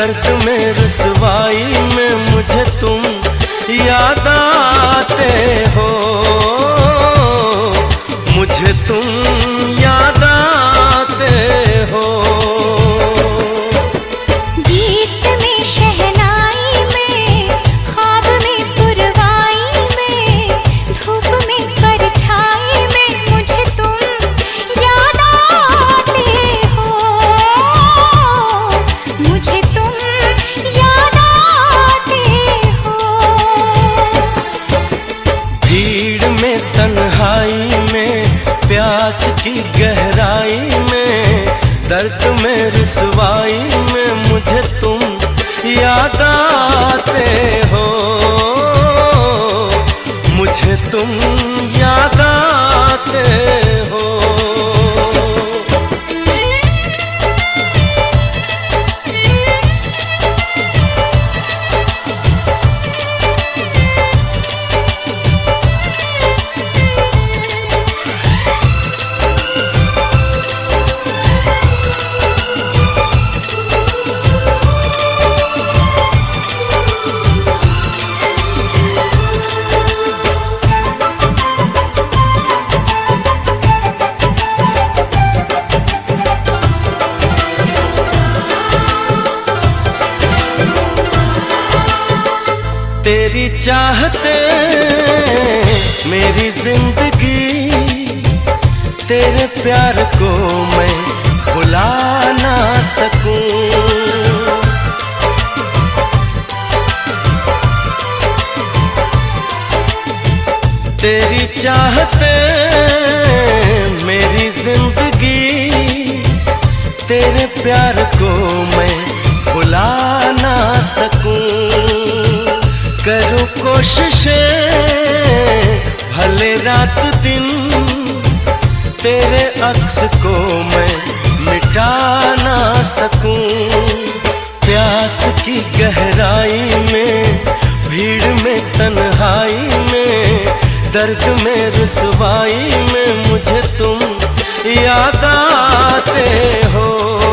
दर्द में रुसवाई में मुझे तुम याद आते हो, मुझे तुम याद आते हो। गीत में शहनाई में, ख्वाब में पुरवाई में, धूप में परछाई में मुझे तुम याद आते हो, मुझे तुम याद आते हो। भीड़ में तन्हाई में, प्यास की गहराई में, दर्द में रुसवाई में मुझे तुम याद आते हो, मुझे तुम याद आते हो। तेरी चाहते मेरी जिंदगी, तेरे प्यार को मैं भुला ना सकूं। तेरी चाहते मेरी जिंदगी, तेरे प्यार को मैं भुला ना सकूं। करूं कोशिशें भले रात दिन, तेरे अक्स को मैं मिटा ना सकूं। प्यास की गहराई में, भीड़ में तन्हाई में, दर्द में रुसवाई में मुझे तुम याद आते हो,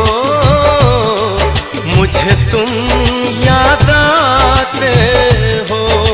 मुझे तुम याद आते हो।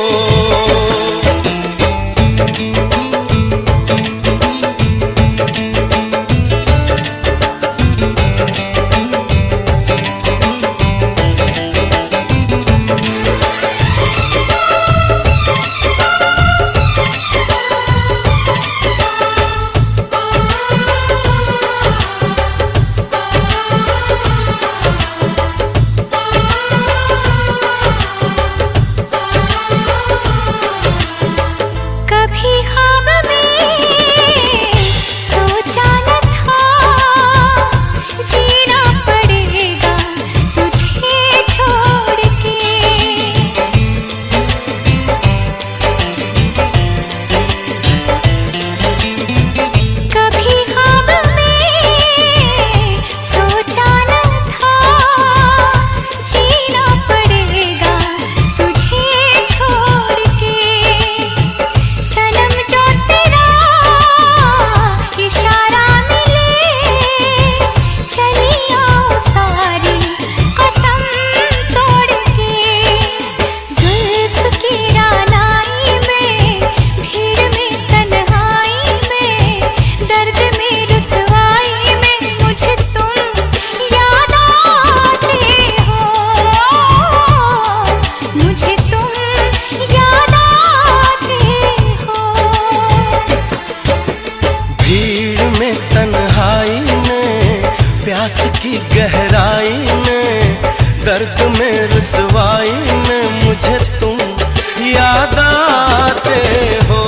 प्यास की गहराई में, दर्द में रुसवाई में मुझे तुम याद आते हो,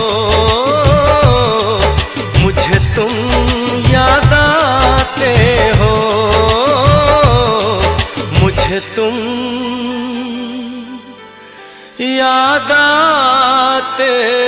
मुझे तुम याद आते हो, मुझे तुम याद आते